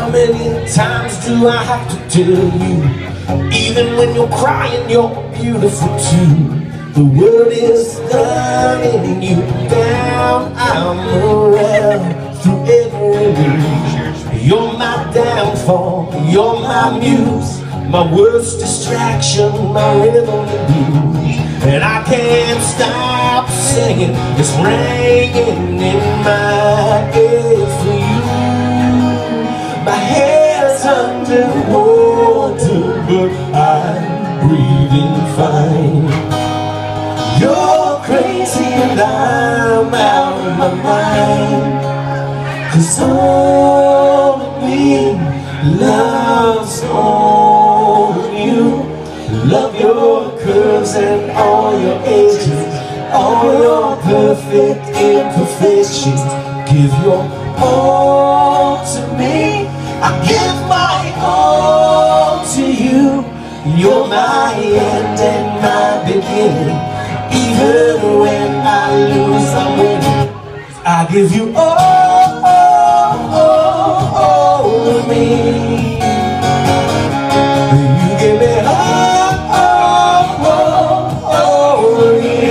How many times do I have to tell you? Even when you're crying, you're beautiful too. The world is turning you down, I'm around through every mood. You're my downfall, you're my muse, my worst distraction, my rhythm and blues. And I can't stop singing, it's ringing in my ears for you. My head's underwater, but I'm breathing fine. You're crazy and I'm out of my mind, 'cause all of me loves all of you. Love your curves and all your edges, all your perfect imperfections. Give your all to me, I give my all to you. You're my end and my beginning. Even when I lose, I'm winning. I give you all of me. You give me all of you.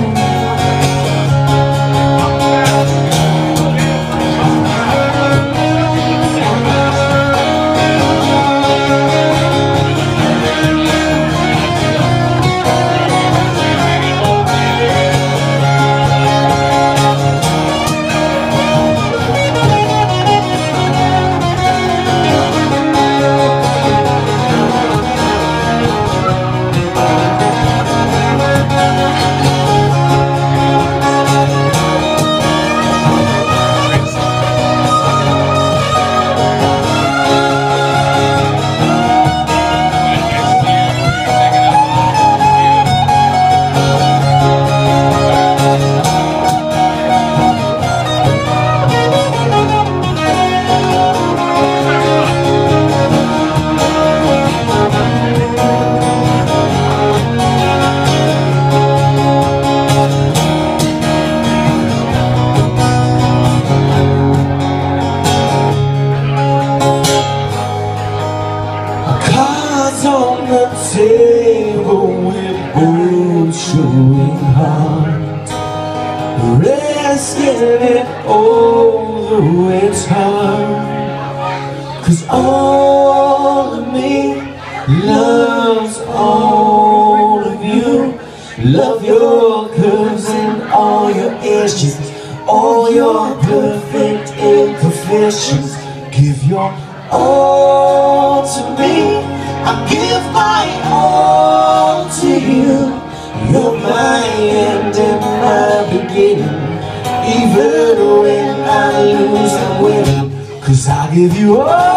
On the table with both showing heart, resting it although it's hard. 'Cause all of me loves all of you. Love your curves and all your edges, all your perfect imperfections. Give your all to me, I give my all to you. You're my end and my beginning. Even when I lose, I'm winning. 'Cause I give you all